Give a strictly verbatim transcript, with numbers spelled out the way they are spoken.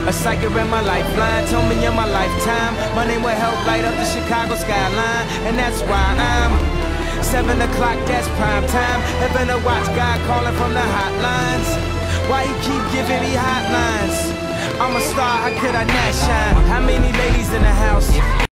A psychic in my lifeline told me in my lifetime my name will help light up the Chicago skyline, and that's why I'm seven o'clock, that's prime time. Heaven to watch God calling from the hotlines. Why he keep giving me hotlines? I'm a star, how could I not shine? How many ladies in the house?